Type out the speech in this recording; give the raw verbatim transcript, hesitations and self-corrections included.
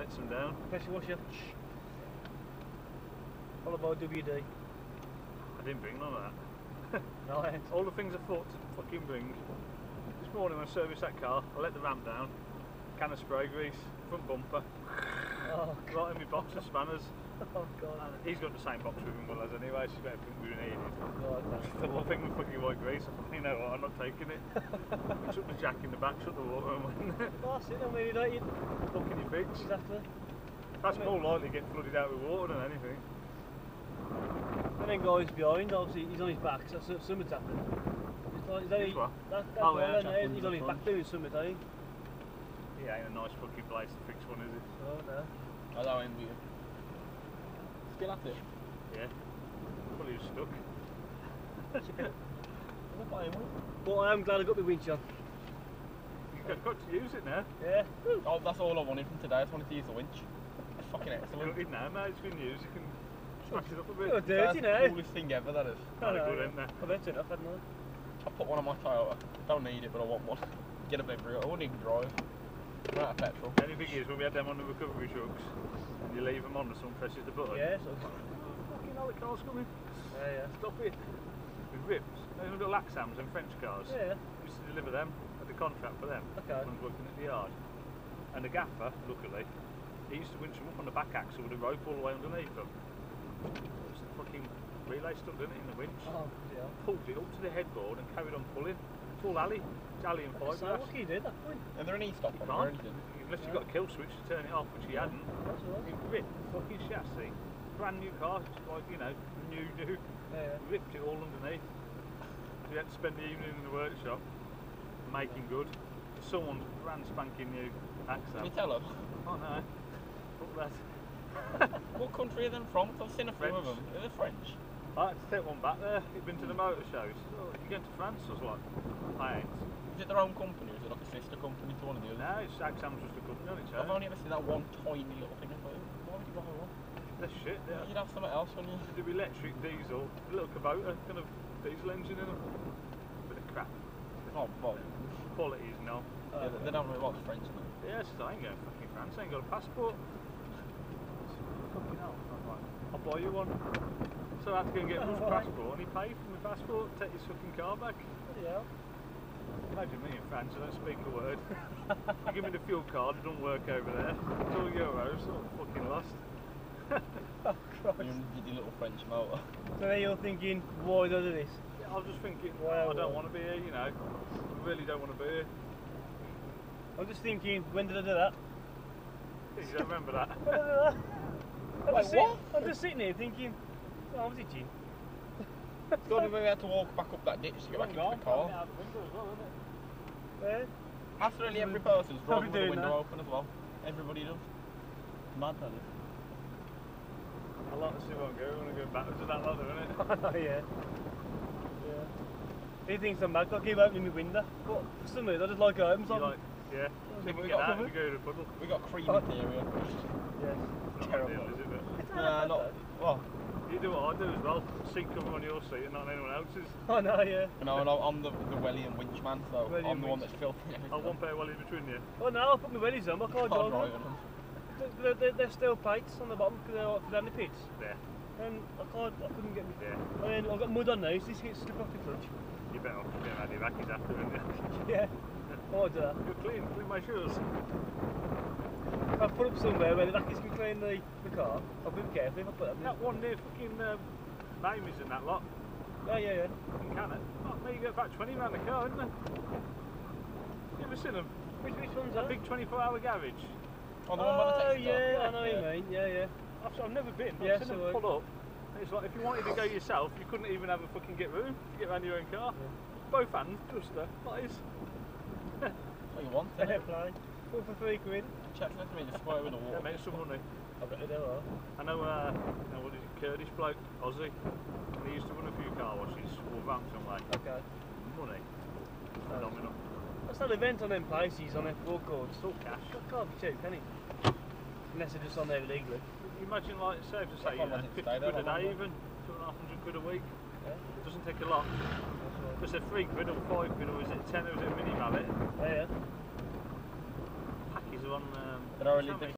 lets them down. Pressure washer. Followed by W D. I didn't bring none of that. Right. All the things I thought to fucking bring. This morning when I serviced that car, I let the ramp down, can of spray grease, front bumper, Oh, right in my box of spanners. oh God. And he's got the same box with him, well as anyway, so he's got everything we needed. God, no. The one thing with fucking white grease, I thought, you know what, I'm not taking it. I took the jack in the back, shut the water and went, Well, that's it, then, really, don't you? fucking your fix. Exactly. That's more likely to get flooded out with water than anything. And then guys behind, obviously he's on his back, so that's something's happened. It's like, he's only, Which one? that, that Oh, guy yeah, there, chap he's on his back doing something, I think. Yeah, ain't a nice fucking place to fix one, is it? Oh no. I don't envy you. Still at it? Yeah. Well, he was stuck. I'm not buying one. But I am glad I got my winch on. You've got, got to use it now. Yeah. Oh, that's all I wanted from today. I just wanted to use the winch. It's fucking You excellent. don't need now, mate. It's been used. You can smash it up a bit. You're dirty That's now. the coolest thing ever, that is. I Not know, good, yeah. isn't it? I bet enough, hadn't I? I put one on my Toyota. Don't need it, but I want one. Get a bit real. I wouldn't even drive. I'm out of petrol. The only thing is, when we had them on the recovery trucks, and you leave them on and someone presses the button. Yeah, so. Fucking hell, the car's coming. Yeah, yeah. Stop it. With rips. Those little Laxams and French cars. Yeah. We used to deliver them. Had the contract for them. Okay. When I was working at the yard. And the gaffer, luckily, he used to winch them up on the back axle with a rope all the way underneath them. It was the fucking relay stuck, didn't it, in the winch? Oh, yeah. Pulled it up to the headboard and carried on pulling. Full alley. It's alley and So fibre. what can you do at that point? Is there an e-stop You on there or can't. anything? Unless you've got a kill switch to turn it off, which he hadn't. That's alright. He ripped the fucking chassis. Brand new car, it's like, you know, new, new. Yeah, yeah. Ripped it all underneath. So we had to spend the evening in the workshop making good. Someone's brand spanking new Can Axel. you tell them? Oh no. Fuck that. What country are them from? 'Cause I've seen a few of French. them. Are they French? I had to take one back there. He'd been to the motor shows. Oh, you're going to France? I was like, I ain't. Is it their own company or is it like a sister company to one of the others? No, it's Axam's just a company on its I've own. only ever seen that one tiny little thing. I thought, why would you buy one? That's shit, yeah. You'd have something else, wouldn't you? They do electric, diesel, a little Kubota, kind of diesel engine in them. Bit of crap. Oh, well, Quality is no. yeah, they, they don't really like the French, no. Yeah, I said, I ain't going to fucking France, I ain't got a passport. Fucking hell. I'm like, I'll buy you one. So I had to go and get his passport, and he paid for my passport, take his fucking car back. Yeah. Imagine me in France, I don't speak a word. You give me the fuel card, it doesn't work over there. It's all euros, I'm fucking lost. Oh, Christ. You and your little French motor. So then you're thinking, why did I do this? Yeah, I was just thinking, Wow, I don't wow. want to be here, you know. I really don't want to be here. I'm just thinking, when did I do that? You don't remember that? When did I do that? I'm Wait, just sit- what? I'm just sitting here thinking, oh, was it Jim? God, we had to walk back up that ditch to get back into the car. Out the window as well, isn't it? Yeah. Absolutely every person's Probably driving with the doing window that. open as well. Everybody does. Mad, that is. I like to see what I'm going when I go backwards to that ladder, isn't it? Oh, yeah. Yeah. He thinks I'm mad, I keep opening my window. But for some reason, I just like it open, so You like, yeah. So you can we get got out covered. and you go to the puddle. We got cream Oh. interior. yes. It's not Terrible. ideal, is it? But Nah, not. Well, you do what I do as well. Seat cover on your seat and not on anyone else's. I know, yeah. you know, and I'm the, the welly and winch man, so Welly I'm and the one winch. that's filthy. I've one pair of wellies between you. Oh no, I'll put my wellies on, but I can't Can't drive drive them. them. They're, they're, they're still plates on the bottom because they're like down the pits. There. And I can't, I couldn't get me. Yeah. And then I've got mud on those, this gets slip off the clutch. You better off getting out of your vackies after, isn't you? Yeah. I might do that. You're clean, clean my shoes. I've put up somewhere where the lackeys can clean the, the car. I'll be careful if I put them That one near fucking um, Mamie's in that lot. Oh yeah, yeah. Fucking can it. Oh, there you get about twenty round the car, isn't there? You ever seen them? Which, which one's A that? big twenty-four hour garage. Oh, the one by the Oh taxi stop. yeah, I know what Yeah. you mean. Yeah, yeah. I've, I've never been, but Yeah, I've seen so them I- pull up. And it's like if you wanted to go yourself, you couldn't even have a fucking get room to get around your own car. Yeah. Both hands, just there. What is? That's what you want, Fair isn't it? play. Four for three quid. Check let me just spray with the Yeah, water. mate, some money. I bet they are. I know, uh, you know, what is it, Kurdish bloke, Aussie. And he used to run a few car washes, Wolverhampton way. Okay. Money. Phenomenal. What's that event on them places on them forecourts? It's all cash. That can't be cheap, can it? Unless they're just on there illegally. You imagine, like, say, to say, Yeah, you know, imagine fifty stay there quid a long, day long. even, two and a half hundred quid a week. Yeah. It doesn't take a lot. That's right. Just a three quid or five quid, or is it ten, or is it a mini mallet? Oh yeah. Packies are on. Um, They're only something.